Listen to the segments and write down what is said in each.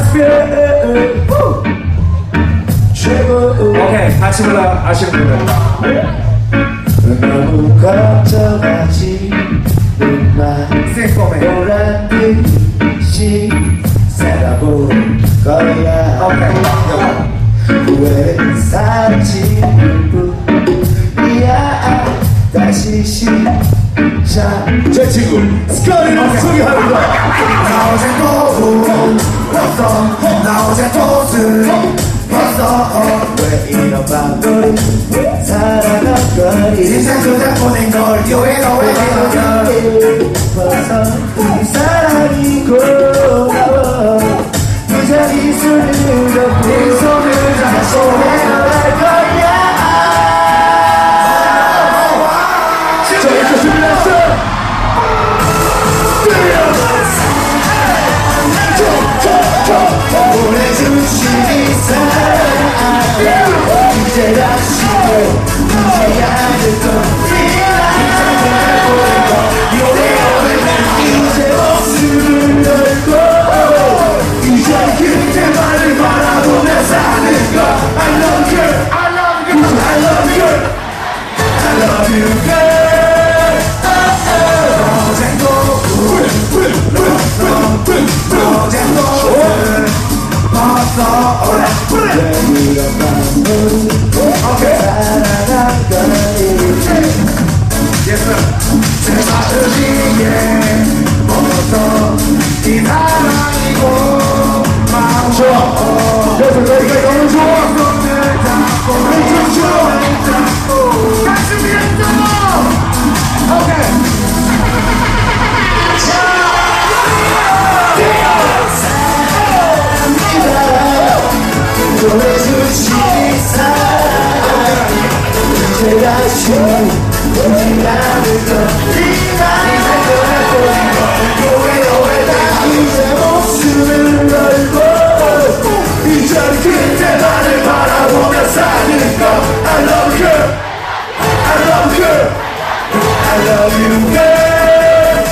오케이, 같이 불러 아시는 분들. 너무 걱정하지 마. 보란 듯이 살아볼 거야. 후회는 사라지는 뿐이야. 다시 시작. 제 친구 스컬리를 소개합니다. 나 어제 또 울었어. 나 어제 또 슬펐어. 왜 이런 밤을 살아가거리. 인생 그대 보낸 걸 교회가 왜 이러냐. 벌써 이 사랑이 고마워. 이 자리 술을 덮고 네 손을 다시 내려갈 거야. 자 이제 준비됐어. 보내주신 이 사랑 이제 다시 울지 않을 거야. 이제 목숨을 걸고 이제 그때만을 바라보며 사는 거. I love you, I love you, I love you, I love you, girl. 어젠도 어젠도 봤어. 왜 이런 밤을 살아간 거니. 제 마음이에 멈춰서 이 사랑이고 마음 좋아. 그래서 너희가 너무 좋아. 손을 잡고 다 준비했어. 오케이. 보내주신 사랑 이제 다시 오지 않을 거야. 이제 목숨을 걸고 이제 그때만을 바라보며 사는 거. I love you, I love you, I love you, girl.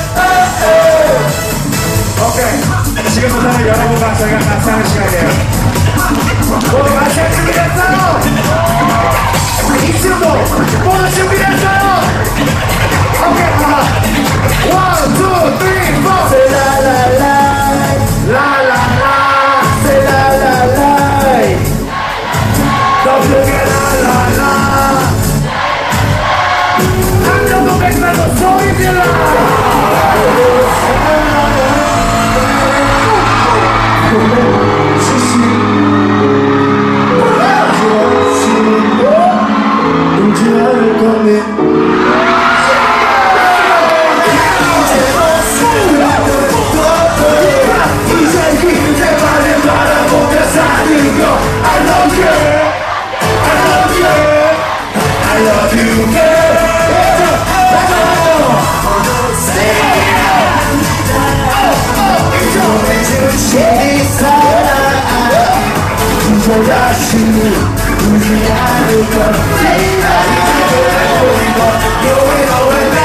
오케이, 지금부터는 여러분과 저희가 같이 하는 시간이에요. 모두 같이 준비됐어요? 이 친구 모두 준비됐어요? 오케이, 하나 1, 2, 3, 4 Say la la la, la la la. say la la la. 더 크게 la la la. 한 명도 백날도 소리 질러. 다시 울지 않을 것.